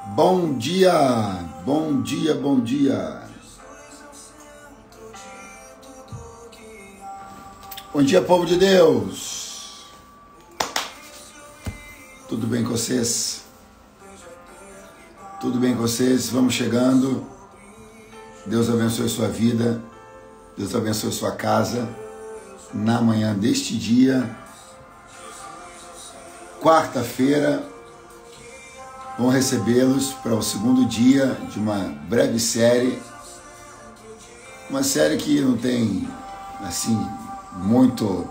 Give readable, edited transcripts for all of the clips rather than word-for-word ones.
Bom dia, bom dia, bom dia. Bom dia, povo de Deus. Tudo bem com vocês? Tudo bem com vocês? Vamos chegando. Deus abençoe sua vida. Deus abençoe sua casa. Na manhã deste dia, quarta-feira, vamos recebê-los para o segundo dia de uma breve série. Uma série que não tem, assim, muita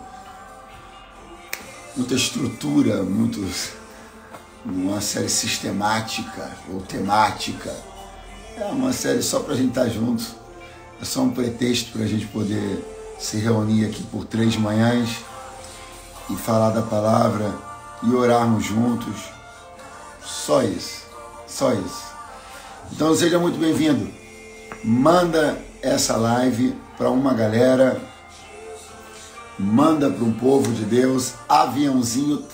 estrutura, uma série sistemática ou temática. É uma série só para a gente estar junto. É só um pretexto para a gente poder se reunir aqui por 3 manhãs e falar da palavra e orarmos juntos. Só isso, só isso. Então seja muito bem-vindo. Manda essa live para uma galera, manda para um povo de Deus, aviãozinho,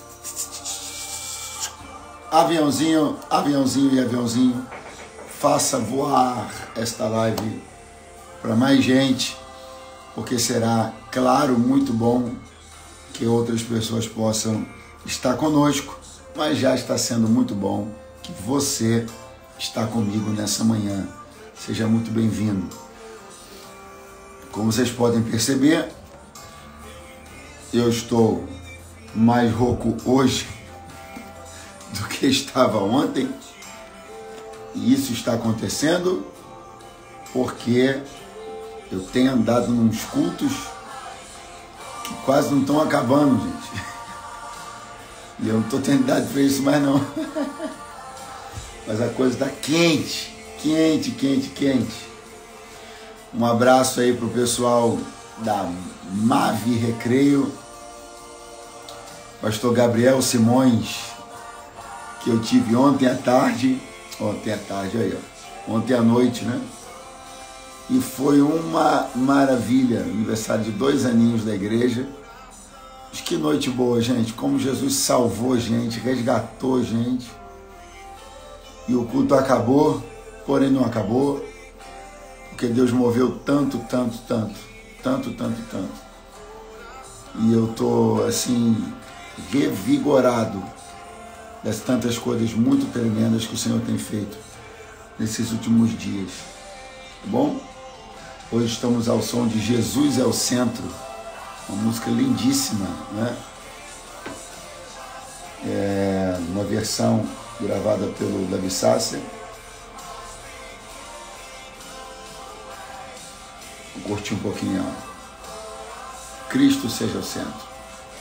aviãozinho, aviãozinho e aviãozinho. Faça voar esta live para mais gente, porque será, claro, muito bom que outras pessoas possam estar conosco, mas já está sendo muito bom que você está comigo nessa manhã. Seja muito bem-vindo. Como vocês podem perceber, eu estou mais rouco hoje do que estava ontem, e isso está acontecendo porque eu tenho andado nos cultos que quase não estão acabando, gente. E eu não estou tendo idade para isso mais não. Mas a coisa está quente, quente, quente, quente. Um abraço aí para o pessoal da Mave Recreio. Pastor Gabriel Simões, que eu tive ontem à tarde. Aí, ó. Ontem à noite, né? E foi uma maravilha, aniversário de 2 aninhos da igreja. Mas que noite boa, gente, como Jesus salvou gente, resgatou gente. E o culto acabou, porém não acabou, porque Deus moveu tanto. E eu tô, assim, revigorado das tantas coisas muito tremendas que o Senhor tem feito nesses últimos dias. Tá bom? Hoje estamos ao som de Jesus é o Centro, uma música lindíssima, né? Uma versão gravada pelo Davi Sasser. Vou curtir um pouquinho, ó. Cristo seja o centro.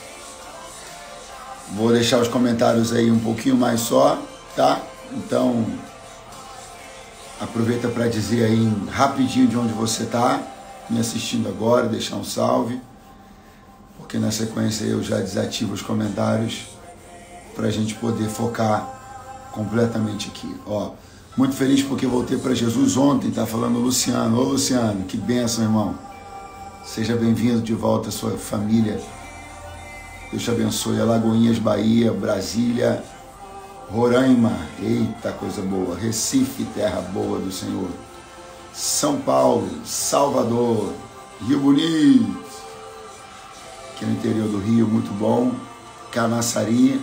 Vou deixar os comentários aí um pouquinho mais só, tá? Então, aproveita para dizer aí rapidinho de onde você está me assistindo agora, deixar um salve, porque na sequência eu já desativo os comentários para a gente poder focar completamente aqui. Ó, muito feliz porque voltei para Jesus ontem, tá falando o Luciano. Ô Luciano, que bênção, irmão. Seja bem-vindo de volta à sua família. Deus te abençoe. Alagoinhas, Bahia, Brasília, Roraima, eita coisa boa, Recife, terra boa do Senhor, São Paulo, Salvador, Rio Bonito, aqui no interior do Rio, muito bom, Camaçari,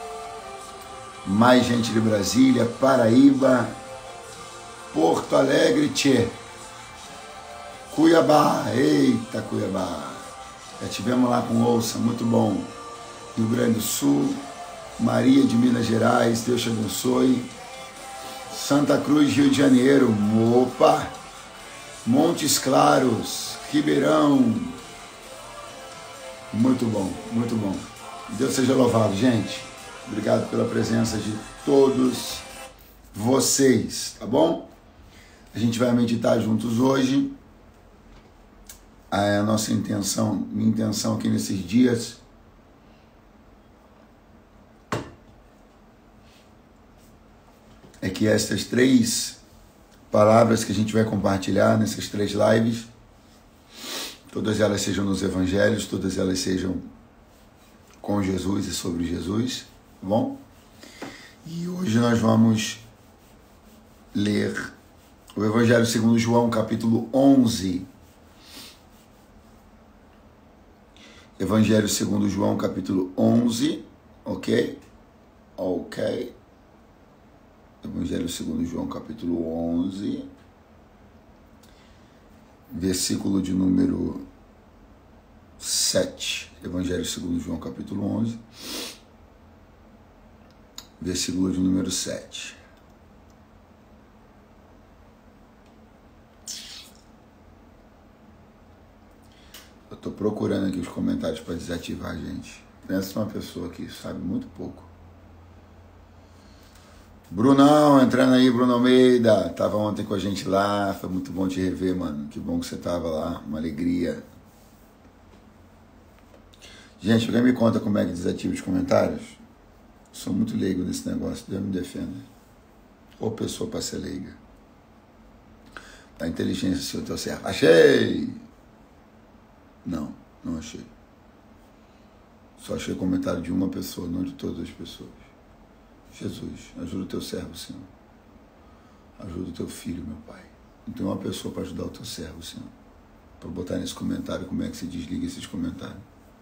mais gente de Brasília, Paraíba, Porto Alegre, tchê, Cuiabá, eita Cuiabá, já tivemos lá com Ouça, muito bom, Rio Grande do Sul, Maria de Minas Gerais, Deus te abençoe. Santa Cruz, Rio de Janeiro, opa! Montes Claros, Ribeirão. Muito bom, muito bom. Deus seja louvado, gente. Obrigado pela presença de todos vocês, tá bom? A gente vai meditar juntos hoje. A nossa intenção, minha intenção aqui nesses dias é que estas 3 palavras que a gente vai compartilhar nessas 3 lives, todas elas sejam nos evangelhos, todas elas sejam com Jesus e sobre Jesus, tá bom? E hoje nós vamos ler o Evangelho segundo João, capítulo 11. Evangelho segundo João, capítulo 11, ok? Ok. Evangelho segundo João, capítulo 11, versículo de número 7. Evangelho segundo João, capítulo 11, versículo de número 7. Eu estou procurando aqui os comentários para desativar, gente. Pensa uma pessoa que sabe muito pouco. Brunão, entrando aí, Bruno Almeida. Tava ontem com a gente lá, foi muito bom te rever, mano. Que bom que você tava lá, uma alegria. Gente, alguém me conta como é que desativa os comentários? Sou muito leigo nesse negócio, Deus me defenda. Ou pessoa para ser leiga. A inteligência, se eu tô certo. Achei! Não, não achei. Só achei comentário de uma pessoa, não de todas as pessoas. Jesus, ajuda o teu servo, Senhor. Ajuda o teu filho, meu Pai. Não tem uma pessoa para ajudar o teu servo, Senhor. Para botar nesse comentário como é que se desliga esses comentários.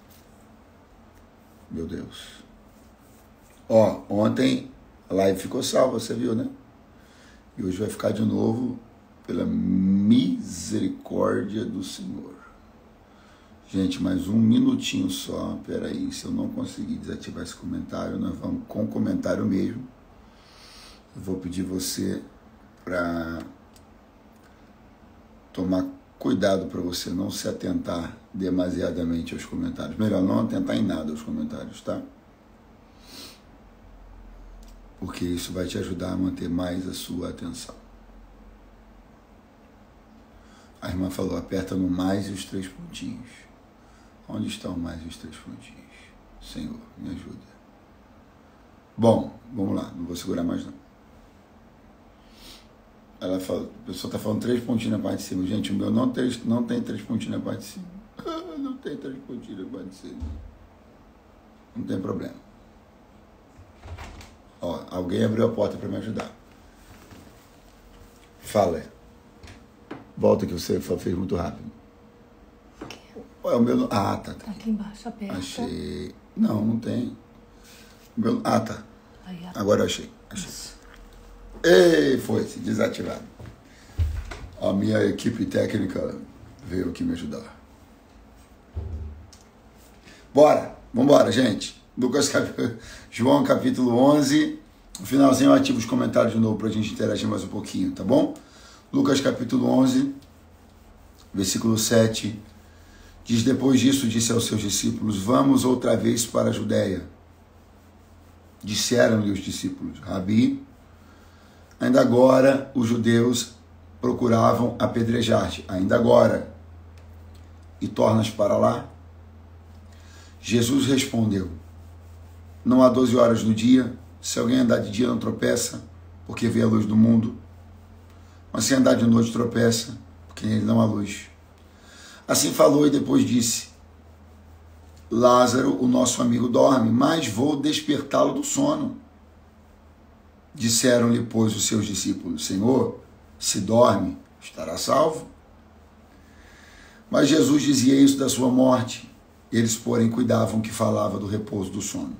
Meu Deus. Ó, ontem a live ficou salva, você viu, né? E hoje vai ficar de novo pela misericórdia do Senhor. Gente, mais um minutinho só. Peraí, se eu não conseguir desativar esse comentário, nós vamos com o comentário mesmo. Eu vou pedir você para tomar cuidado para você não se atentar demasiadamente aos comentários. Melhor não atentar em nada aos comentários, tá? Porque isso vai te ajudar a manter mais a sua atenção. A irmã falou, aperta no mais e os 3 pontinhos. Onde estão mais os 3 pontinhos? Senhor, me ajuda. Bom, vamos lá, não vou segurar mais não. Ela fala, a pessoa está falando 3 pontinhos na parte de cima. Gente, o meu não tem 3 pontinhos na parte de cima. Não tem 3 pontinhos na parte de cima. Não tem problema. Ó, alguém abriu a porta para me ajudar. Fala. Volta que você fez muito rápido. É o meu. Ah, tá. Aqui embaixo, aperta. Achei. Não, não tem. O meu... Ah, tá. Aí, agora eu achei. Ei, foi desativado. A minha equipe técnica veio aqui me ajudar. Bora, vambora, gente. João capítulo 11. No finalzinho eu ativo os comentários de novo para a gente interagir mais um pouquinho, tá bom? Lucas capítulo 11, versículo 7. Diz, depois disso, disse aos seus discípulos, vamos outra vez para a Judéia. Disseram-lhe os discípulos, Rabi, ainda agora os judeus procuravam apedrejar-te, ainda agora, e tornas para lá? Jesus respondeu, não há 12 horas no dia, se alguém andar de dia não tropeça, porque vê a luz do mundo, mas se andar de noite tropeça, porque nele não há luz. Assim falou e depois disse, Lázaro, o nosso amigo, dorme, mas vou despertá-lo do sono. Disseram-lhe, pois, os seus discípulos, Senhor, se dorme, estará salvo. Mas Jesus dizia isso da sua morte. Eles, porém, cuidavam que falava do repouso do sono.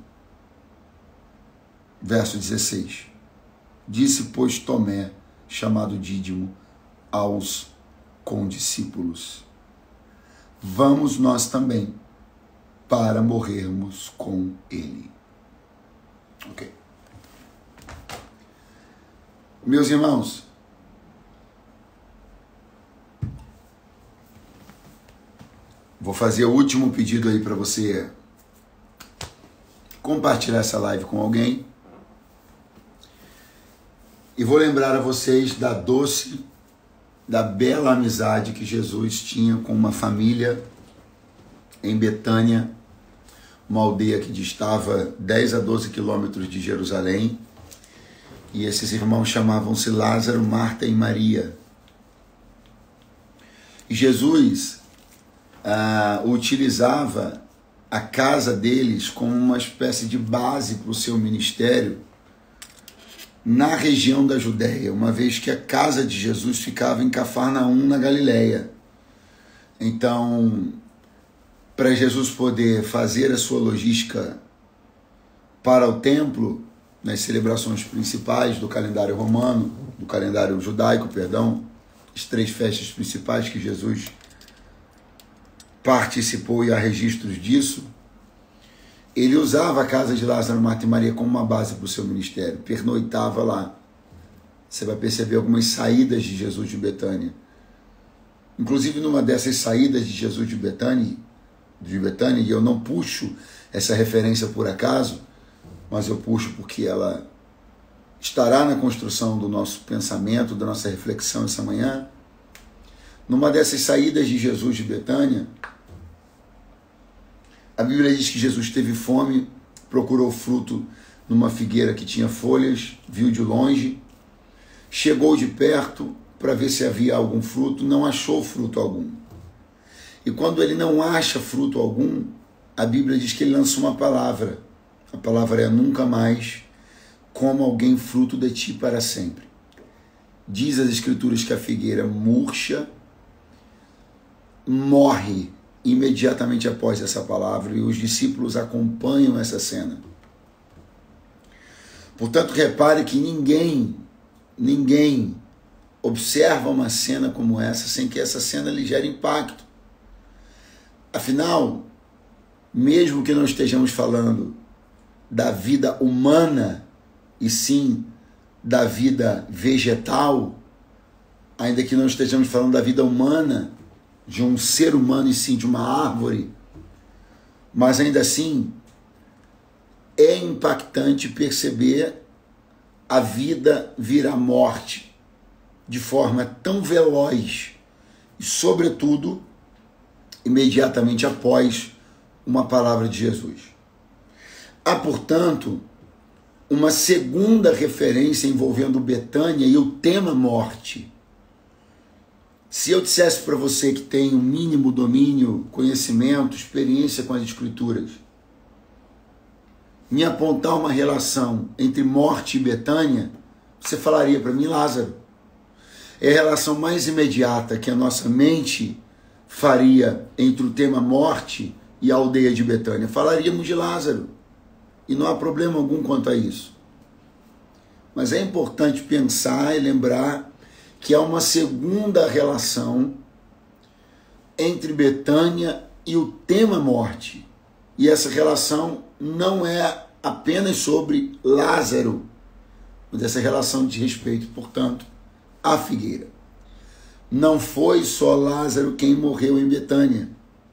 Verso 16. Disse, pois, Tomé, chamado Dídimo, aos condiscípulos, vamos nós também para morrermos com ele. Ok. Meus irmãos, vou fazer o último pedido aí para você compartilhar essa live com alguém. E vou lembrar a vocês da doce, da bela amizade que Jesus tinha com uma família em Betânia, uma aldeia que distava 10 a 12 quilômetros de Jerusalém. E esses irmãos chamavam-se Lázaro, Marta e Maria. E Jesus utilizava a casa deles como uma espécie de base para o seu ministério, na região da Judéia, uma vez que a casa de Jesus ficava em Cafarnaum, na Galileia. Então, para Jesus poder fazer a sua logística para o templo, nas celebrações principais do calendário romano, do calendário judaico, perdão, as 3 festas principais que Jesus participou e há registros disso, ele usava a casa de Lázaro, Marta e Maria como uma base para o seu ministério, pernoitava lá. Você vai perceber algumas saídas de Jesus de Betânia. Inclusive, numa dessas saídas de Jesus de Betânia, e eu não puxo essa referência por acaso, mas eu puxo porque ela estará na construção do nosso pensamento, da nossa reflexão essa manhã. Numa dessas saídas de Jesus de Betânia, a Bíblia diz que Jesus teve fome, procurou fruto numa figueira que tinha folhas, viu de longe, chegou de perto para ver se havia algum fruto, não achou fruto algum. E quando ele não acha fruto algum, a Bíblia diz que ele lança uma palavra. A palavra é: nunca mais coma alguém fruto de ti para sempre. Diz as Escrituras que a figueira murcha, morre imediatamente após essa palavra, e os discípulos acompanham essa cena. Portanto, repare que ninguém observa uma cena como essa sem que essa cena lhe gere impacto. Afinal, mesmo que não estejamos falando da vida humana, e sim da vida vegetal, ainda que não estejamos falando da vida humana, de um ser humano e sim de uma árvore, mas ainda assim é impactante perceber a vida vir à morte de forma tão veloz e, sobretudo, imediatamente após uma palavra de Jesus. Há, portanto, uma segunda referência envolvendo Betânia e o tema morte. Se eu dissesse para você que tem um mínimo domínio, conhecimento, experiência com as Escrituras, me apontar uma relação entre morte e Betânia, você falaria para mim: Lázaro. É a relação mais imediata que a nossa mente faria entre o tema morte e a aldeia de Betânia. Falaríamos de Lázaro. E não há problema algum quanto a isso. Mas é importante pensar e lembrar que há uma segunda relação entre Betânia e o tema morte. E essa relação não é apenas sobre Lázaro, mas essa relação diz respeito, portanto, à figueira. Não foi só Lázaro quem morreu em Betânia.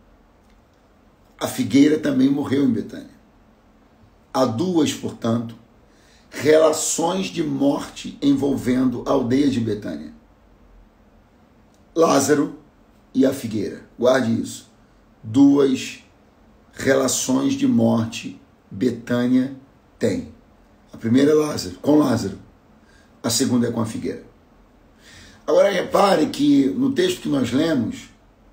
A figueira também morreu em Betânia. Há 2, portanto, relações de morte envolvendo a aldeia de Betânia: Lázaro e a figueira. Guarde isso. 2 relações de morte Betânia tem. A primeira é Lázaro, com Lázaro. A segunda é com a figueira. Agora repare que no texto que nós lemos,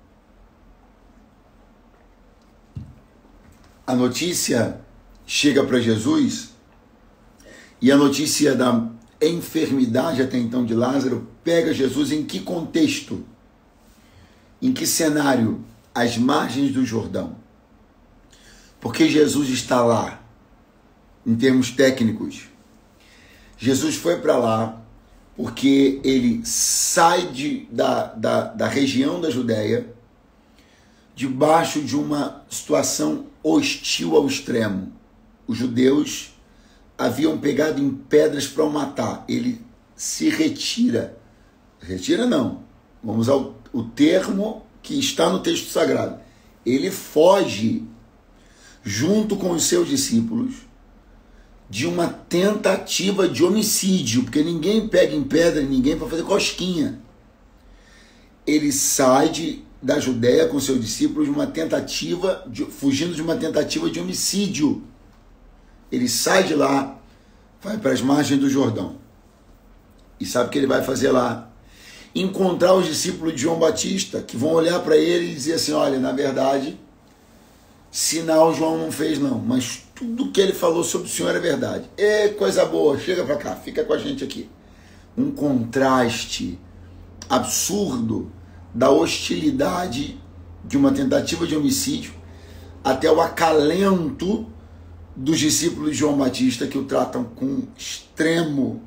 a notícia chega para Jesus, e a notícia da enfermidade até então de Lázaro pega Jesus em que contexto? Em que cenário? Às margens do Jordão. Porque Jesus está lá, em termos técnicos. Jesus foi para lá porque ele sai da região da Judéia debaixo de uma situação hostil ao extremo. Os judeus haviam pegado em pedras para o matar. Ele se retira. Retira não. Vamos ao termo que está no texto sagrado. Ele foge junto com os seus discípulos de uma tentativa de homicídio, porque ninguém pega em pedra ninguém para fazer cosquinha. Ele sai da Judéia com seus discípulos fugindo de uma tentativa de homicídio. Ele sai de lá, vai para as margens do Jordão. E sabe o que ele vai fazer lá? Encontrar os discípulos de João Batista, que vão olhar para ele e dizer assim: olha, na verdade, sinal João não fez não, mas tudo que ele falou sobre o Senhor é verdade. É coisa boa, chega para cá, fica com a gente aqui. Um contraste absurdo da hostilidade de uma tentativa de homicídio até o acalento dos discípulos de João Batista, que o tratam com extremo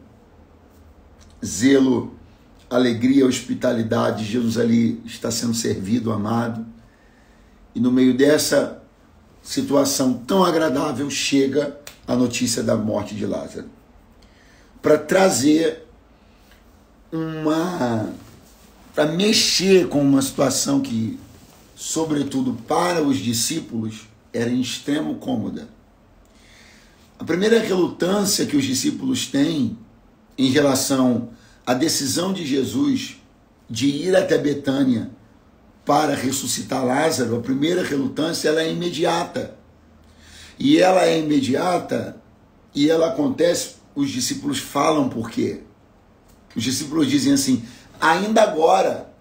zelo, alegria, hospitalidade. Jesus ali está sendo servido, amado. E no meio dessa situação tão agradável chega a notícia da morte de Lázaro, para trazer para mexer com uma situação que, sobretudo para os discípulos, era em extremo cômoda. A primeira relutância que os discípulos têm em relação à decisão de Jesus de ir até Betânia para ressuscitar Lázaro, a primeira relutância, ela é imediata. E ela é imediata e ela acontece, os discípulos falam por quê? Os discípulos dizem assim: ainda agora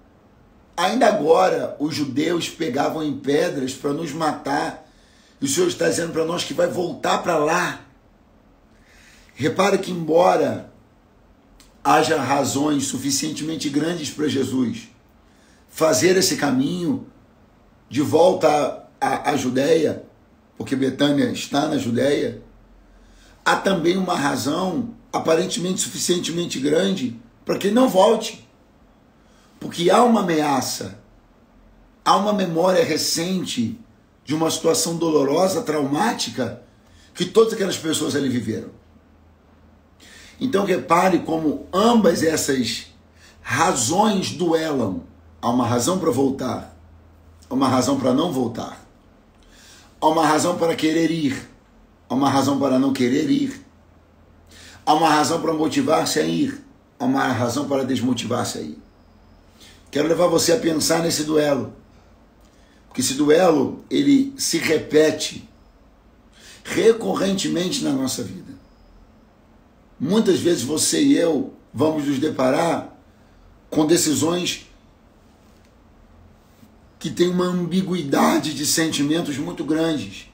os judeus pegavam em pedras para nos matar, e o Senhor está dizendo para nós que vai voltar para lá. Repara que, embora haja razões suficientemente grandes para Jesus fazer esse caminho de volta à Judéia, porque Betânia está na Judéia, há também uma razão aparentemente suficientemente grande para que ele não volte. Porque há uma ameaça, há uma memória recente de uma situação dolorosa, traumática, que todas aquelas pessoas ali viveram. Então repare como ambas essas razões duelam. Há uma razão para voltar, há uma razão para não voltar, há uma razão para querer ir, há uma razão para não querer ir, há uma razão para motivar-se a ir, há uma razão para desmotivar-se a ir. Quero levar você a pensar nesse duelo, porque esse duelo ele se repete recorrentemente na nossa vida. Muitas vezes você e eu vamos nos deparar com decisões que têm uma ambiguidade de sentimentos muito grande.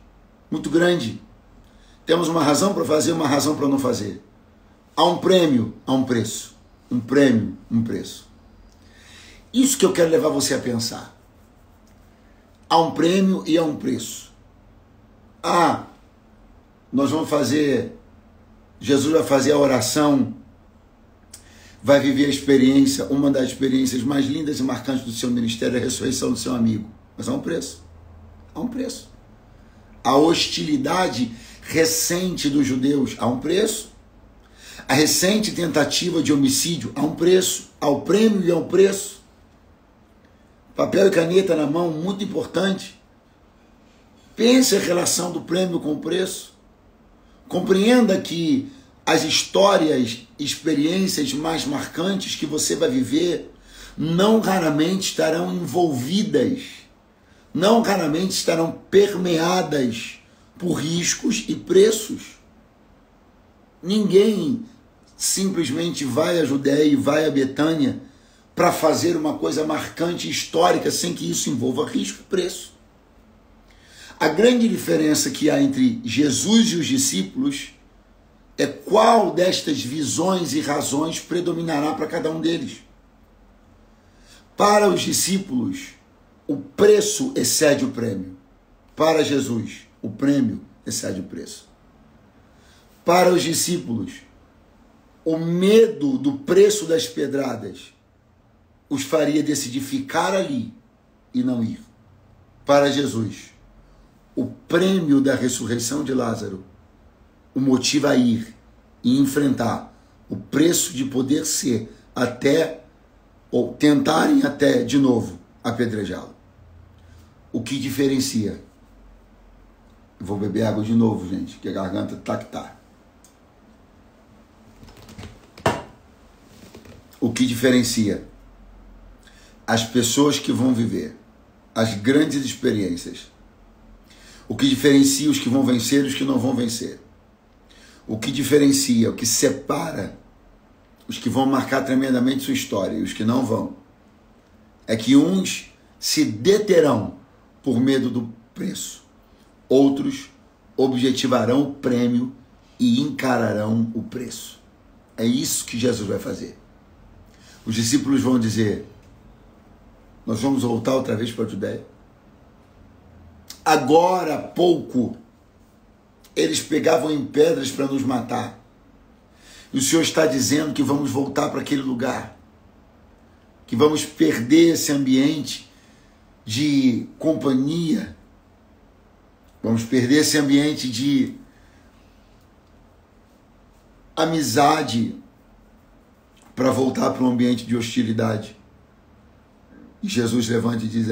Temos uma razão para fazer, uma razão para não fazer. Há um prêmio, há um preço. Um prêmio, um preço. Isso que eu quero levar você a pensar. Há um prêmio e há um preço. Nós vamos fazer, Jesus vai fazer a oração, vai viver a experiência, uma das experiências mais lindas e marcantes do seu ministério, a ressurreição do seu amigo. Mas há um preço. Há um preço. A hostilidade recente dos judeus, há um preço. A recente tentativa de homicídio, há um preço. Há o prêmio e há o preço. Papel e caneta na mão, muito importante. Pense a relação do prêmio com o preço. Compreenda que as histórias, experiências mais marcantes que você vai viver, não raramente estarão envolvidas, não raramente estarão permeadas por riscos e preços. Ninguém simplesmente vai à Judéia e vai a Betânia para fazer uma coisa marcante e histórica sem que isso envolva risco e preço. A grande diferença que há entre Jesus e os discípulos é qual destas visões e razões predominará para cada um deles. Para os discípulos, o preço excede o prêmio. Para Jesus, o prêmio excede o preço. Para os discípulos, o medo do preço das pedradas os faria decidir ficar ali e não ir. Para Jesus, o prêmio da ressurreição de Lázaro o motiva a ir e enfrentar o preço de poder ser até, ou tentarem até de novo apedrejá-lo. O que diferencia? Eu vou beber água de novo, gente, que a garganta tá que tá. O que diferencia as pessoas que vão viver as grandes experiências? O que diferencia os que vão vencer e os que não vão vencer? O que diferencia, o que separa os que vão marcar tremendamente sua história e os que não vão, é que uns se deterão por medo do preço Outros objetivarão o prêmio e encararão o preço. É isso que Jesus vai fazer. Os discípulos vão dizer: nós vamos voltar outra vez para a Judéia. Agora há pouco eles pegavam em pedras para nos matar. E o Senhor está dizendo que vamos voltar para aquele lugar, que vamos perder esse ambiente de companhia, vamos perder esse ambiente de amizade para voltar para um ambiente de hostilidade. E Jesus levanta e diz: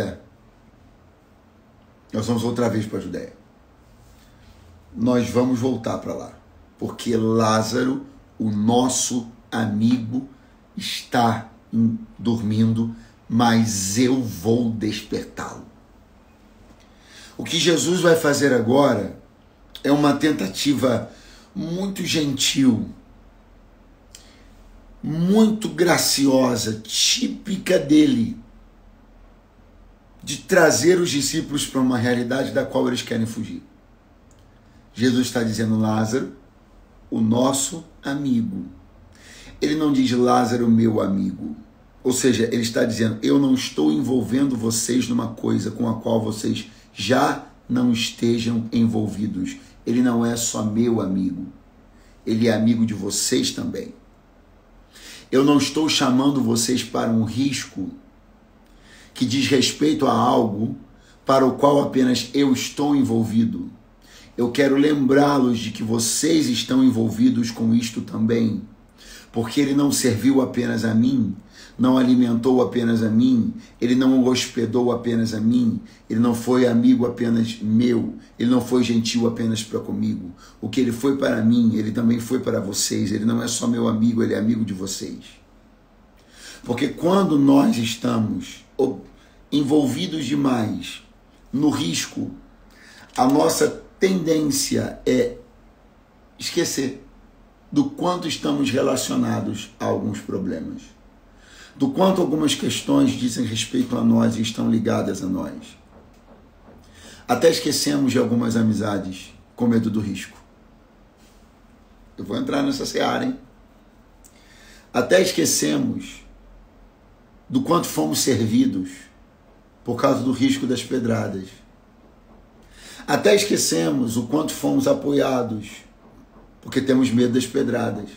nós vamos outra vez para a Judéia. Nós vamos voltar para lá, porque Lázaro, o nosso amigo, está dormindo, mas eu vou despertá-lo. O que Jesus vai fazer agora é uma tentativa muito gentil, muito graciosa, típica dele, de trazer os discípulos para uma realidade da qual eles querem fugir. Jesus está dizendo: Lázaro, o nosso amigo. Ele não diz Lázaro, meu amigo. Ou seja, ele está dizendo: eu não estou envolvendo vocês numa coisa com a qual vocês já não estejam envolvidos. Ele não é só meu amigo. Ele é amigo de vocês também. Eu não estou chamando vocês para um risco que diz respeito a algo para o qual apenas eu estou envolvido. Eu quero lembrá-los de que vocês estão envolvidos com isto também, porque ele não serviu apenas a mim, não alimentou apenas a mim, ele não hospedou apenas a mim, ele não foi amigo apenas meu, ele não foi gentil apenas para comigo. O que ele foi para mim, ele também foi para vocês. Ele não é só meu amigo, ele é amigo de vocês. Porque quando nós estamos envolvidos demais no risco, a nossa tendência é esquecer do quanto estamos relacionados a alguns problemas, do quanto algumas questões dizem respeito a nós e estão ligadas a nós. Até esquecemos de algumas amizades com medo do risco. Eu vou entrar nessa seara, hein? Até esquecemos do quanto fomos servidos por causa do risco das pedradas. Até esquecemos o quanto fomos apoiados porque temos medo das pedradas.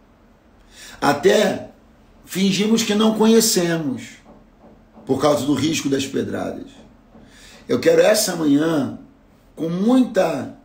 Até fingimos que não conhecemos por causa do risco das pedradas. Eu quero essa manhã, com muita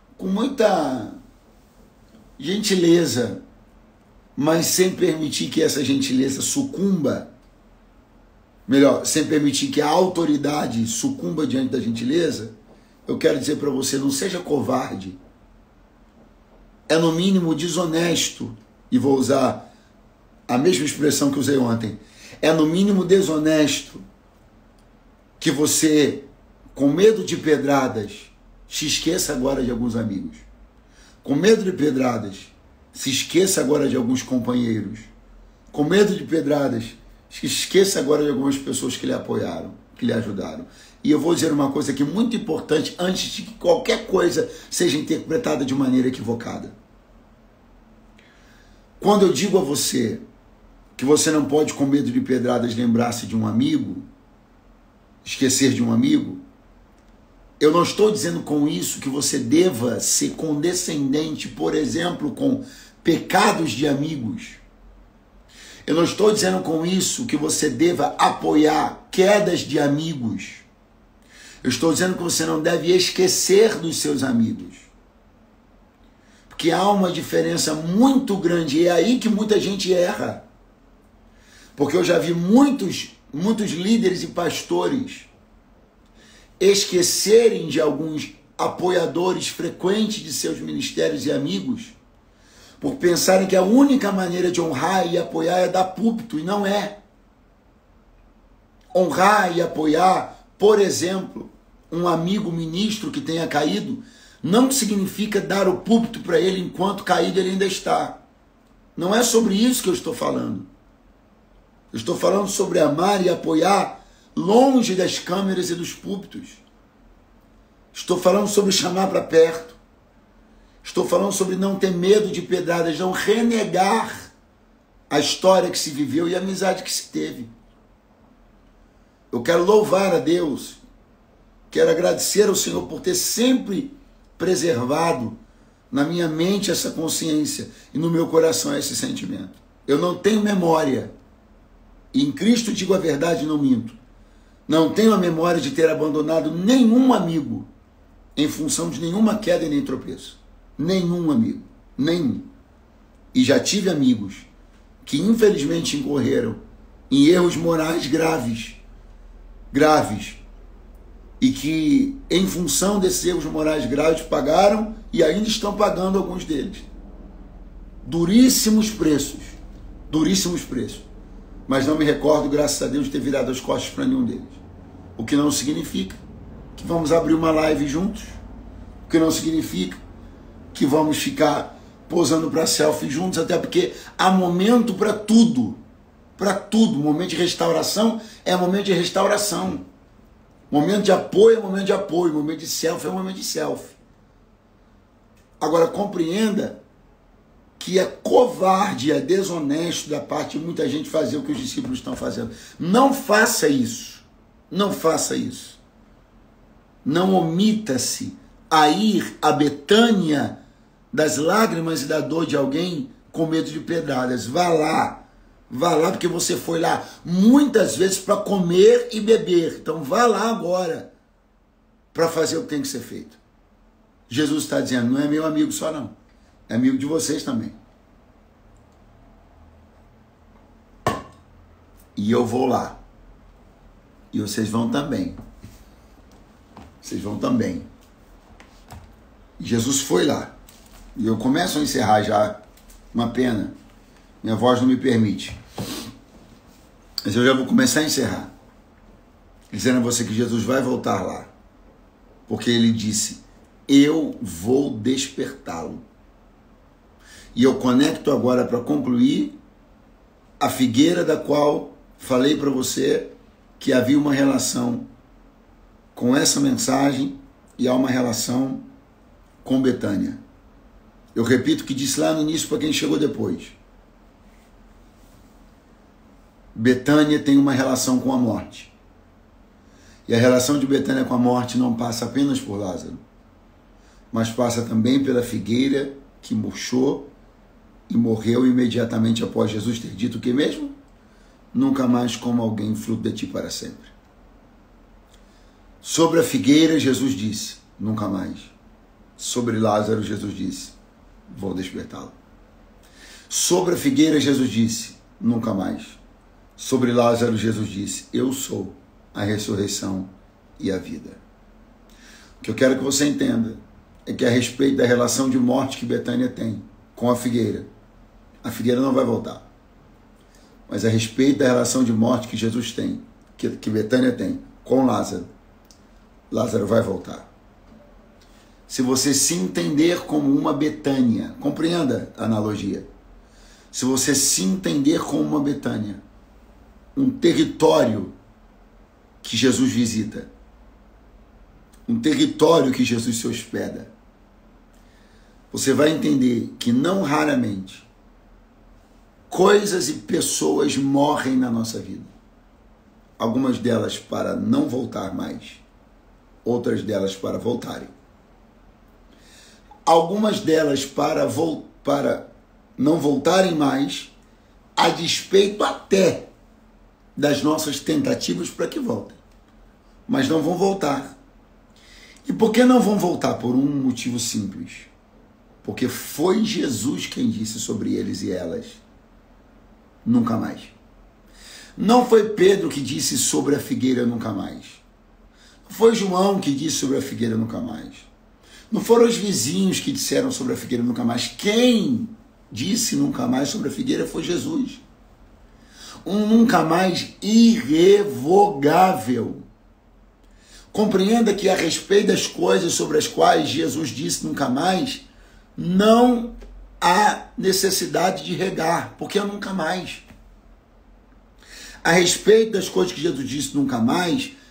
gentileza, mas sem permitir que essa gentileza sucumba, melhor, sem permitir que a autoridade sucumba diante da gentileza, eu quero dizer para você: não seja covarde. É no mínimo desonesto, e vou usar a mesma expressão que usei ontem, é no mínimo desonesto que você, com medo de pedradas, se esqueça agora de alguns amigos. Com medo de pedradas, se esqueça agora de alguns companheiros. Com medo de pedradas, se esqueça agora de algumas pessoas que lhe apoiaram, que lhe ajudaram. E eu vou dizer uma coisa aqui muito importante antes de que qualquer coisa seja interpretada de maneira equivocada. Quando eu digo a você que você não pode, com medo de pedradas, lembrar-se de um amigo, esquecer de um amigo, eu não estou dizendo com isso que você deva ser condescendente, por exemplo, com pecados de amigos. Eu não estou dizendo com isso que você deva apoiar quedas de amigos. Eu estou dizendo que você não deve esquecer dos seus amigos. Porque há uma diferença muito grande, e é aí que muita gente erra. Porque eu já vi muitos líderes e pastores esquecerem de alguns apoiadores frequentes de seus ministérios e amigos, por pensarem que a única maneira de honrar e apoiar é dar púlpito, e não é. Honrar e apoiar, por exemplo, um amigo ministro que tenha caído, não significa dar o púlpito para ele enquanto caído ele ainda está. Não é sobre isso que eu estou falando. Eu estou falando sobre amar e apoiar longe das câmeras e dos púlpitos. Estou falando sobre chamar para perto. Estou falando sobre não ter medo de pedradas, não renegar a história que se viveu e a amizade que se teve. Eu quero louvar a Deus, quero agradecer ao Senhor por ter sempre preservado na minha mente essa consciência e no meu coração esse sentimento. Eu não tenho memória, e em Cristo digo a verdade e não minto. Não tenho a memória de ter abandonado nenhum amigo em função de nenhuma queda e nem tropeço. Nenhum amigo, nenhum. E já tive amigos que infelizmente incorreram em erros morais graves, e que em função desses erros morais graves pagaram e ainda estão pagando alguns deles. Duríssimos preços, mas não me recordo, graças a Deus, de ter virado as costas para nenhum deles. O que não significa que vamos abrir uma live juntos, o que não significa que vamos ficar posando para selfie juntos, até porque há momento para tudo. Momento de restauração é momento de restauração. Momento de apoio é momento de apoio. Momento de selfie é momento de selfie. Agora, compreenda que é covarde, é desonesto da parte de muita gente fazer o que os discípulos estão fazendo. Não faça isso. Não faça isso. Não omita-se a ir a Betânia das lágrimas e da dor de alguém com medo de pedradas. Vá lá, porque você foi lá muitas vezes para comer e beber. Então vá lá agora para fazer o que tem que ser feito. Jesus está dizendo, não é meu amigo só não, é amigo de vocês também. E eu vou lá. E vocês vão também. Vocês vão também. E Jesus foi lá. E eu começo a encerrar já. Uma pena. Minha voz não me permite. Mas eu já vou começar a encerrar. Dizendo a você que Jesus vai voltar lá. Porque ele disse, eu vou despertá-lo. E eu conecto agora para concluir a figueira da qual falei para você que havia uma relação com essa mensagem e há uma relação com Betânia. Eu repito o que disse lá no início para quem chegou depois. Betânia tem uma relação com a morte. E a relação de Betânia com a morte não passa apenas por Lázaro, mas passa também pela figueira que murchou e morreu imediatamente após Jesus ter dito o que mesmo? Nunca mais como alguém fruto de ti para sempre. Sobre a figueira, Jesus disse, nunca mais. Sobre Lázaro, Jesus disse, vou despertá-lo. Sobre a figueira, Jesus disse, nunca mais. Sobre Lázaro, Jesus disse, eu sou a ressurreição e a vida. O que eu quero que você entenda é que a respeito da relação de morte que Betânia tem com a figueira não vai voltar. Mas a respeito da relação de morte que Jesus tem, que Betânia tem com Lázaro, Lázaro vai voltar. Se você se entender como uma Betânia, compreenda a analogia. Se você se entender como uma Betânia, um território que Jesus visita, um território que Jesus se hospeda, você vai entender que não raramente coisas e pessoas morrem na nossa vida. Algumas delas para não voltar mais, outras delas para voltarem. Algumas delas para não voltarem mais, a despeito até das nossas tentativas para que voltem. Mas não vão voltar. E por que não vão voltar? Por um motivo simples. Porque foi Jesus quem disse sobre eles e elas, nunca mais. Não foi Pedro que disse sobre a figueira nunca mais. Não foi João que disse sobre a figueira nunca mais. Não foram os vizinhos que disseram sobre a figueira nunca mais. Quem disse nunca mais sobre a figueira foi Jesus. Um nunca mais irrevogável. Compreenda que a respeito das coisas sobre as quais Jesus disse nunca mais, não há necessidade de regar, porque é nunca mais. A respeito das coisas que Jesus disse nunca mais,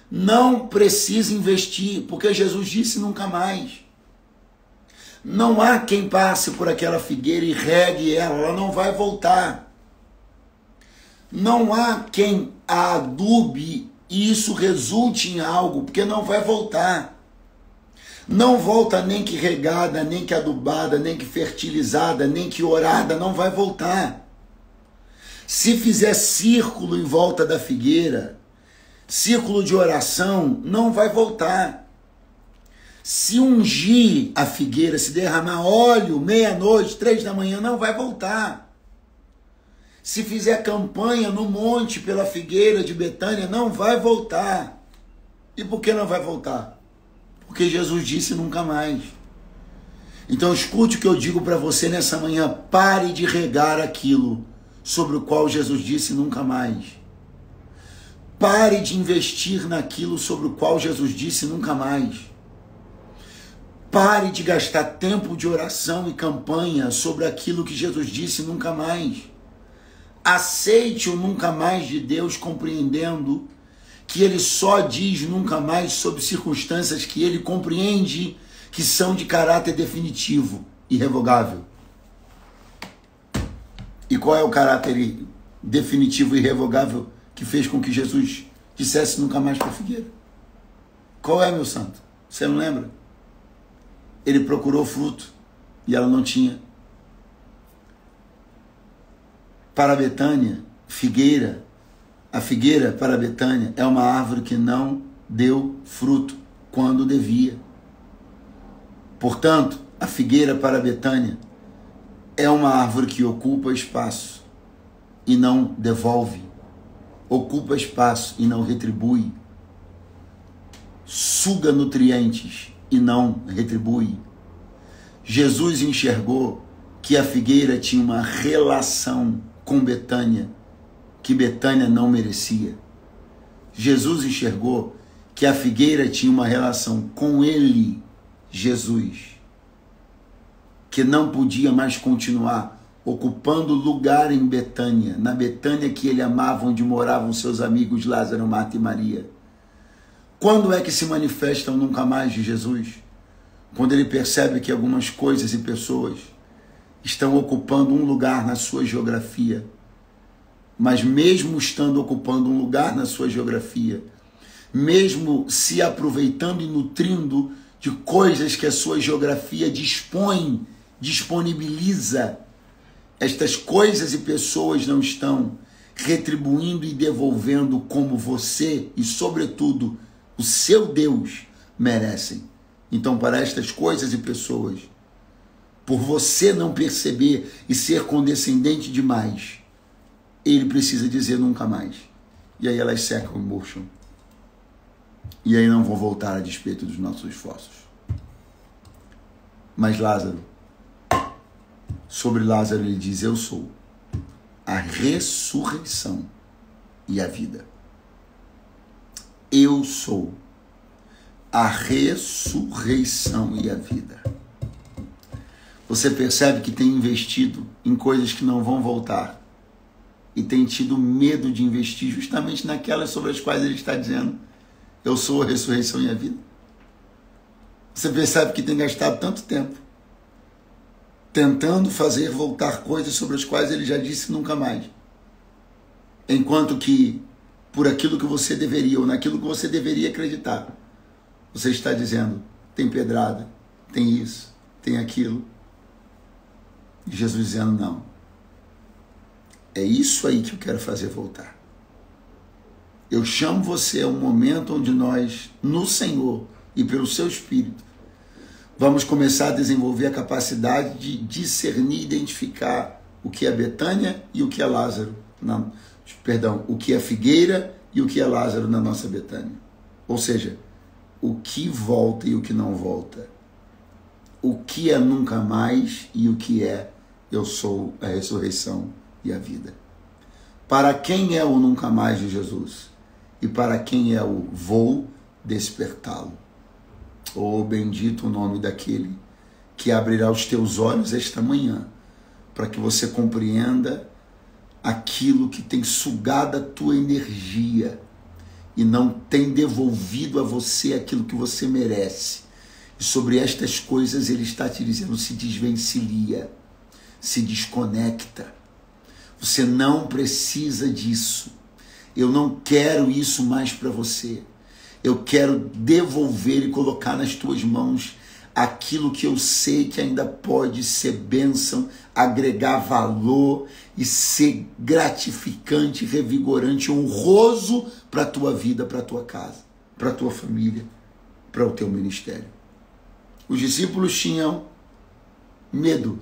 Não precisa investir, porque Jesus disse nunca mais. Não há quem passe por aquela figueira e regue ela não vai voltar. Não há quem a adube e isso resulte em algo, porque não vai voltar. Não volta nem que regada, nem que adubada, nem que fertilizada, nem que orada, não vai voltar. Se fizer círculo em volta da figueira, círculo de oração, não vai voltar. Se ungir a figueira, se derramar óleo, meia-noite, 3 da manhã, não vai voltar. Se fizer campanha no monte pela figueira de Betânia, não vai voltar. E por que não vai voltar? Porque Jesus disse nunca mais. Então escute o que eu digo para você nessa manhã. Pare de regar aquilo sobre o qual Jesus disse nunca mais. Pare de investir naquilo sobre o qual Jesus disse nunca mais. Pare de gastar tempo de oração e campanha sobre aquilo que Jesus disse nunca mais. Aceite o nunca mais de Deus, compreendendo que Ele só diz nunca mais sobre circunstâncias que Ele compreende que são de caráter definitivo, irrevogável. E qual é o caráter definitivo e irrevogável que fez com que Jesus dissesse nunca mais para a figueira? Qual é, meu santo? Você não lembra? Ele procurou fruto e ela não tinha. Para Betânia, figueira, a figueira para Betânia é uma árvore que não deu fruto quando devia. Portanto, a figueira para Betânia é uma árvore que ocupa espaço e não devolve, ocupa espaço e não retribui, suga nutrientes e não retribui. Jesus enxergou que a figueira tinha uma relação com Betânia que Betânia não merecia. Jesus enxergou que a figueira tinha uma relação com ele, Jesus, que não podia mais continuar ocupando lugar em Betânia, na Betânia que ele amava, onde moravam seus amigos Lázaro, Marta e Maria. Quando é que se manifesta o nunca mais de Jesus? Quando ele percebe que algumas coisas e pessoas estão ocupando um lugar na sua geografia, mas mesmo estando ocupando um lugar na sua geografia, mesmo se aproveitando e nutrindo de coisas que a sua geografia disponibiliza, estas coisas e pessoas não estão retribuindo e devolvendo como você e, sobretudo, o seu Deus merecem. Então, para estas coisas e pessoas, por você não perceber e ser condescendente demais, ele precisa dizer nunca mais. E aí elas secam e murcham. E aí não vão voltar a despeito dos nossos esforços. Mas Lázaro, sobre Lázaro ele diz: eu sou a ressurreição e a vida. Eu sou a ressurreição e a vida. Você percebe que tem investido em coisas que não vão voltar e tem tido medo de investir justamente naquelas sobre as quais ele está dizendo: eu sou a ressurreição e a vida. Você percebe que tem gastado tanto tempo tentando fazer voltar coisas sobre as quais ele já disse nunca mais. Enquanto que, por aquilo que você deveria, ou naquilo que você deveria acreditar, você está dizendo: tem pedrada, tem isso, tem aquilo. E Jesus dizendo: não. É isso aí que eu quero fazer voltar. Eu chamo você a um momento onde nós, no Senhor e pelo seu Espírito, vamos começar a desenvolver a capacidade de discernir, identificar o que é Betânia e o que é Lázaro. Não, perdão, o que é figueira e o que é Lázaro na nossa Betânia. Ou seja, o que volta e o que não volta. O que é nunca mais e o que é eu sou a ressurreição e a vida. Para quem é o nunca mais de Jesus? E para quem é o vou despertá-lo? Oh, bendito o nome daquele que abrirá os teus olhos esta manhã, para que você compreenda aquilo que tem sugado a tua energia e não tem devolvido a você aquilo que você merece. E sobre estas coisas ele está te dizendo: se desvencilha, se desconecta. Você não precisa disso. Eu não quero isso mais para você. Eu quero devolver e colocar nas tuas mãos aquilo que eu sei que ainda pode ser bênção, agregar valor e ser gratificante, revigorante, honroso para a tua vida, para a tua casa, para a tua família, para o teu ministério. Os discípulos tinham medo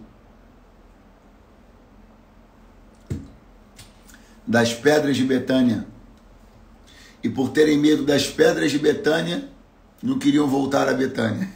das pedras de Betânia. E por terem medo das pedras de Betânia, não queriam voltar a Betânia.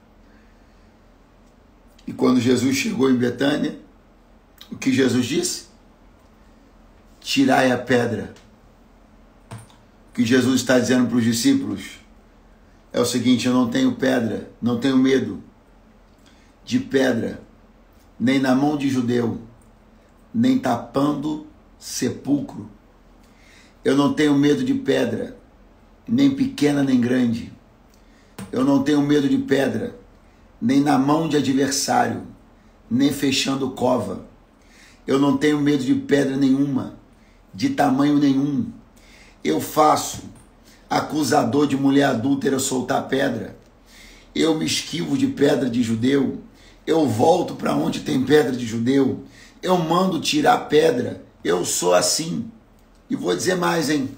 E quando Jesus chegou em Betânia, o que Jesus disse? Tirai a pedra. O que Jesus está dizendo para os discípulos é o seguinte: eu não tenho pedra, não tenho medo de pedra, nem na mão de judeu, nem tapando sepulcro. Eu não tenho medo de pedra, nem pequena nem grande. Eu não tenho medo de pedra, nem na mão de adversário, nem fechando cova. Eu não tenho medo de pedra nenhuma, de tamanho nenhum. Eu faço acusador de mulher adúltera soltar pedra. Eu me esquivo de pedra de judeu. Eu volto para onde tem pedra de judeu. Eu mando tirar pedra. Eu sou assim. E vou dizer mais, hein?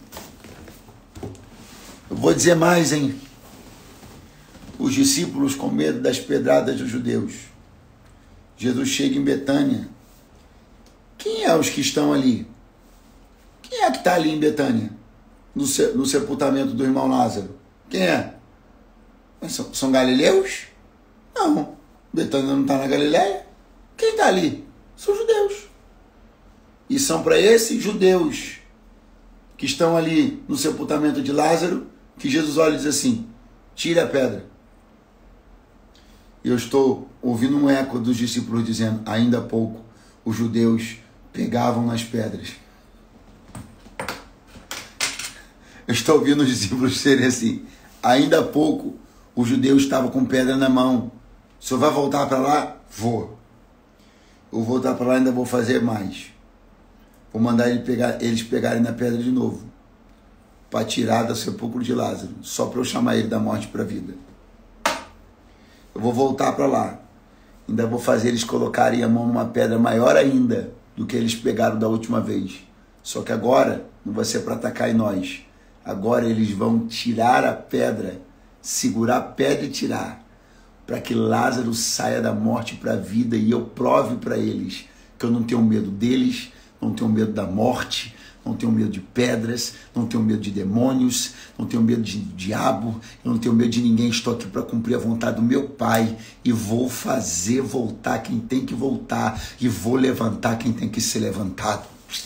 Os discípulos com medo das pedradas dos judeus. Jesus chega em Betânia. Quem é os que estão ali? Quem é que está ali em Betânia? No sepultamento do irmão Lázaro? Quem é? São galileus? Não. Betânia não está na Galileia. Quem está ali? São judeus. E são para esses judeus que estão ali no sepultamento de Lázaro que Jesus olha e diz assim: tire a pedra. Eu estou ouvindo um eco dos discípulos dizendo: ainda há pouco os judeus pegavam nas pedras. Eu estou ouvindo os discípulos serem assim: ainda há pouco os judeus estavam com pedra na mão. O senhor vai voltar para lá? Vou. Eu vou voltar para lá e ainda vou fazer mais. Vou mandar eles pegarem na pedra de novo, para tirar do sepulcro de Lázaro, só para eu chamar ele da morte para a vida. Eu vou voltar para lá, ainda vou fazer eles colocarem a mão numa pedra maior ainda do que eles pegaram da última vez. Só que agora não vai ser para atacar em nós. Agora eles vão tirar a pedra, segurar a pedra e tirar, para que Lázaro saia da morte para a vida e eu prove para eles que eu não tenho medo deles, não tenho medo da morte, não tenho medo de pedras, não tenho medo de demônios, não tenho medo de diabo, eu não tenho medo de ninguém. Estou aqui para cumprir a vontade do meu Pai e vou fazer voltar quem tem que voltar e vou levantar quem tem que ser levantado.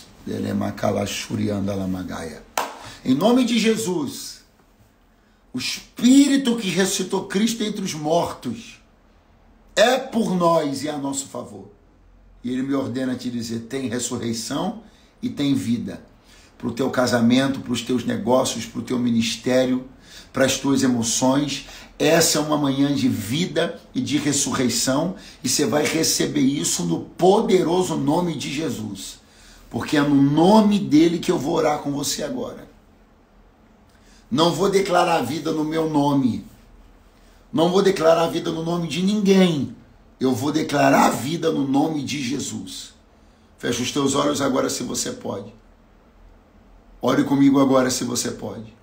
Em nome de Jesus, o Espírito que ressuscitou Cristo entre os mortos é por nós e a nosso favor. E Ele me ordena a te dizer: tem ressurreição e tem vida. Para o teu casamento, para os teus negócios, para o teu ministério, para as tuas emoções. Essa é uma manhã de vida e de ressurreição. E você vai receber isso no poderoso nome de Jesus. Porque é no nome dele que eu vou orar com você agora. Não vou declarar a vida no meu nome. Não vou declarar a vida no nome de ninguém. Eu vou declarar a vida no nome de Jesus. Fecha os teus olhos agora se você pode. Ore comigo agora se você pode.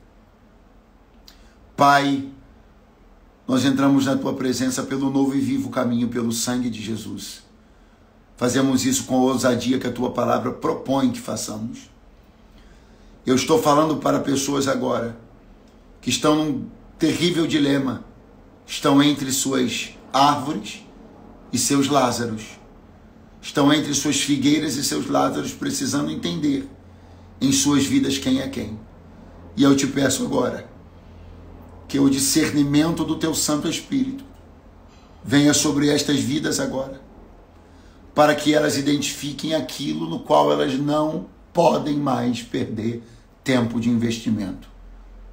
Pai, nós entramos na tua presença pelo novo e vivo caminho, pelo sangue de Jesus. Fazemos isso com a ousadia que a tua palavra propõe que façamos. Eu estou falando para pessoas agora que estão num terrível dilema. Estão entre suas árvores e seus Lázaros. Estão entre suas figueiras e seus Lázaros, precisando entender em suas vidas quem é quem. E eu te peço agora que o discernimento do teu Santo Espírito venha sobre estas vidas agora, para que elas identifiquem aquilo no qual elas não podem mais perder tempo de investimento.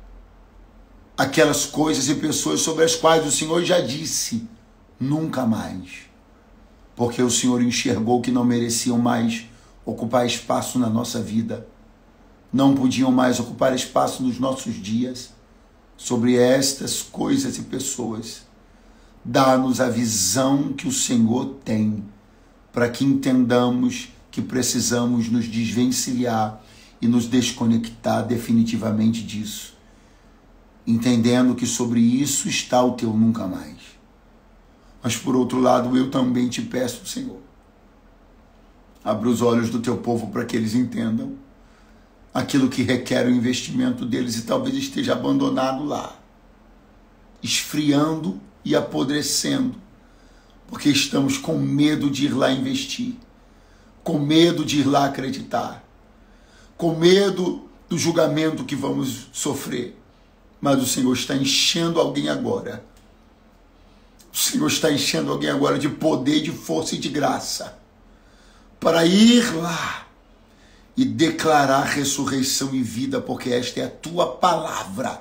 aquelas coisas e pessoas sobre as quais o Senhor já disse, nunca mais. Porque o Senhor enxergou que não mereciam mais ocupar espaço na nossa vida, não podiam mais ocupar espaço nos nossos dias. Sobre estas coisas e pessoas, dá-nos a visão que o Senhor tem, para que entendamos que precisamos nos desvencilhar e nos desconectar definitivamente disso, entendendo que sobre isso está o teu nunca mais. Mas por outro lado, eu também te peço, Senhor, abra os olhos do teu povo para que eles entendam aquilo que requer o investimento deles e talvez esteja abandonado lá, esfriando e apodrecendo, porque estamos com medo de ir lá investir, com medo de ir lá acreditar, com medo do julgamento que vamos sofrer. Mas o Senhor está enchendo alguém agora. O Senhor está enchendo alguém agora de poder, de força e de graça, para ir lá e declarar ressurreição e vida, porque esta é a tua palavra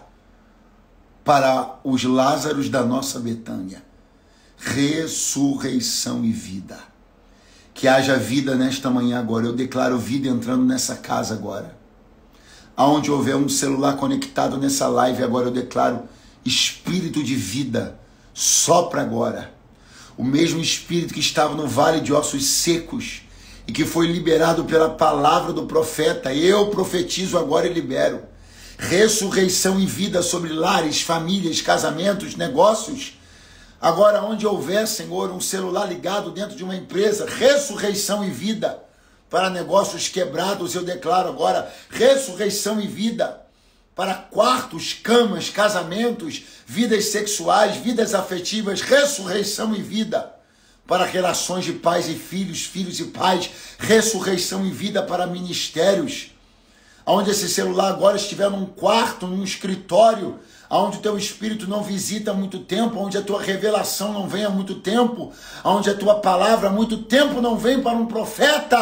para os Lázaros da nossa Betânia. Ressurreição e vida. Que haja vida nesta manhã agora. Eu declaro vida entrando nessa casa agora. Aonde houver um celular conectado nessa live agora, eu declaro espírito de vida. Sopra agora. O mesmo espírito que estava no vale de ossos secos e que foi liberado pela palavra do profeta, eu profetizo agora e libero ressurreição e vida sobre lares, famílias, casamentos, negócios. Agora, onde houver, Senhor, um celular ligado dentro de uma empresa, ressurreição e vida para negócios quebrados, eu declaro agora ressurreição e vida para quartos, camas, casamentos, vidas sexuais, vidas afetivas, ressurreição e vida para relações de pais e filhos, filhos e pais, ressurreição e vida para ministérios, onde esse celular agora estiver num quarto, num escritório, onde o teu Espírito não visita há muito tempo, onde a tua revelação não vem há muito tempo, onde a tua palavra há muito tempo não vem para um profeta,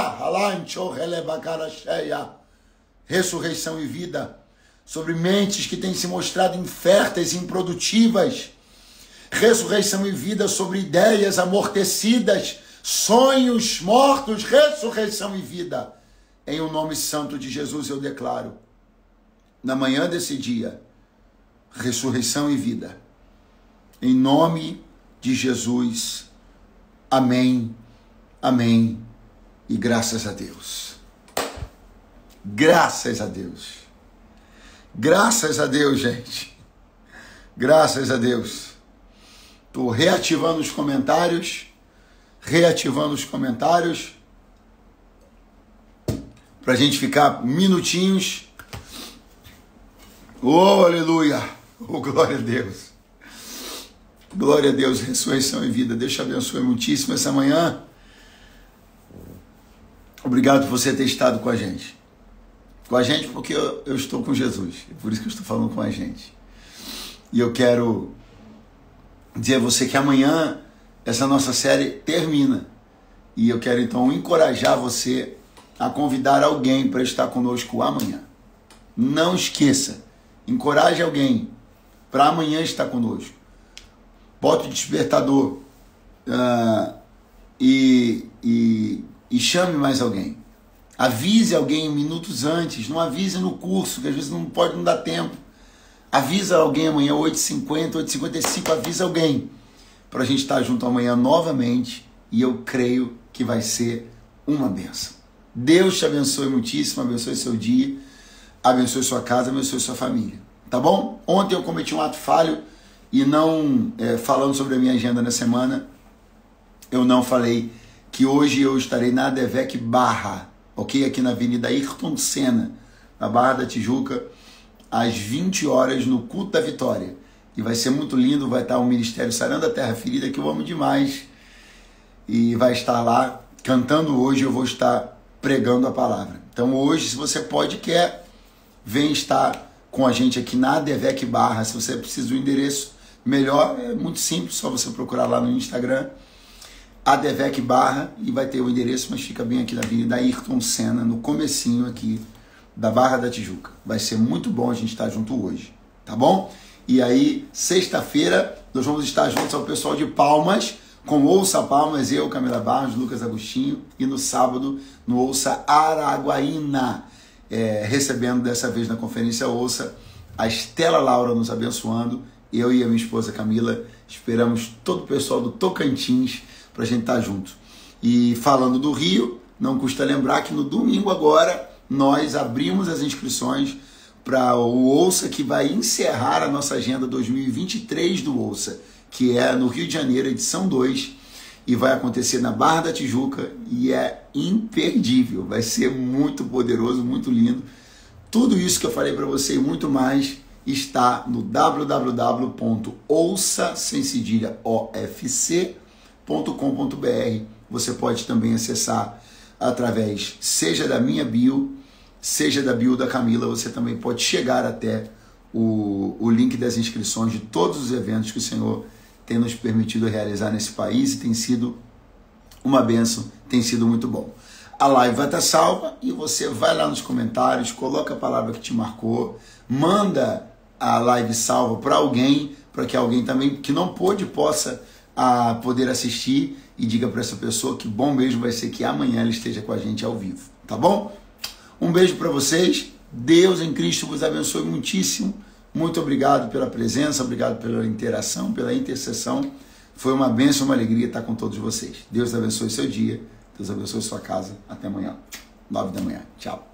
ressurreição e vida sobre mentes que têm se mostrado inférteis e improdutivas, ressurreição e vida sobre ideias amortecidas, sonhos mortos, ressurreição e vida. Em o nome santo de Jesus eu declaro, na manhã desse dia, ressurreição e vida. Em nome de Jesus. Amém, amém e graças a Deus. Graças a Deus. Graças a Deus, gente. Graças a Deus. Estou reativando os comentários. Para a gente ficar minutinhos. Oh, aleluia. Oh, glória a Deus. Glória a Deus, ressurreição e vida. Deus te abençoe muitíssimo essa manhã. Obrigado por você ter estado com a gente. Com a gente porque eu estou com Jesus. É por isso que eu estou falando com a gente. E eu quero dizer a você que amanhã essa nossa série termina. E eu quero então encorajar você a convidar alguém para estar conosco amanhã. Não esqueça. Encoraje alguém para amanhã estar conosco. Bote o despertador e chame mais alguém. Avise alguém minutos antes. Não avise no curso, que às vezes não dá tempo. Avisa alguém amanhã, 8h50, 8h55, avisa alguém. Para a gente estar junto amanhã novamente. E eu creio que vai ser uma bênção. Deus te abençoe muitíssimo, abençoe seu dia, abençoe sua casa, abençoe sua família. Tá bom? Ontem eu cometi um ato falho e não, falando sobre a minha agenda na semana, eu não falei que hoje eu estarei na ADVEC Barra, ok? Aqui na Avenida Ayrton Senna, na Barra da Tijuca, às 20 horas no Culto da Vitória. E vai ser muito lindo, vai estar o Ministério Sarando a Terra Ferida, que eu amo demais, e vai estar lá cantando hoje, eu vou estar pregando a palavra. Então hoje, se você pode, vem estar com a gente aqui na ADVEC Barra. Se você precisa do endereço melhor, é muito simples, só você procurar lá no Instagram, ADVEC Barra, e vai ter o endereço, mas fica bem aqui na Avenida Ayrton Senna, no comecinho aqui da Barra da Tijuca. Vai ser muito bom a gente estar junto hoje, tá bom? E aí, sexta-feira, nós vamos estar juntos ao pessoal de Palmas, com Ouça Palmas, eu, Camila Barros, Lucas Agostinho, e no sábado, no Ouça Araguaína, recebendo dessa vez na Conferência Ouça, a Estela Laura nos abençoando, eu e a minha esposa Camila, esperamos todo o pessoal do Tocantins para a gente estar junto. E falando do Rio, não custa lembrar que no domingo agora, nós abrimos as inscrições para o Ouça, que vai encerrar a nossa agenda 2023 do Ouça, que é no Rio de Janeiro, edição 2, e vai acontecer na Barra da Tijuca, e é imperdível, vai ser muito poderoso, muito lindo. Tudo isso que eu falei para você e muito mais está no www.ouça.com.br. Você pode também acessar através, seja da minha bio, seja da bio da Camila, você também pode chegar até o link das inscrições de todos os eventos que o Senhor tem nos permitido realizar nesse país e tem sido uma bênção, tem sido muito bom. A live vai estar salva e você vai lá nos comentários, coloca a palavra que te marcou, manda a live salva para alguém, para que alguém também que não pôde possa poder assistir e diga para essa pessoa que bom mesmo vai ser que amanhã ela esteja com a gente ao vivo, tá bom? Um beijo para vocês, Deus em Cristo vos abençoe muitíssimo, muito obrigado pela presença, obrigado pela interação, pela intercessão, foi uma bênção, uma alegria estar com todos vocês. Deus abençoe seu dia, Deus abençoe sua casa, até amanhã, 9 da manhã, tchau.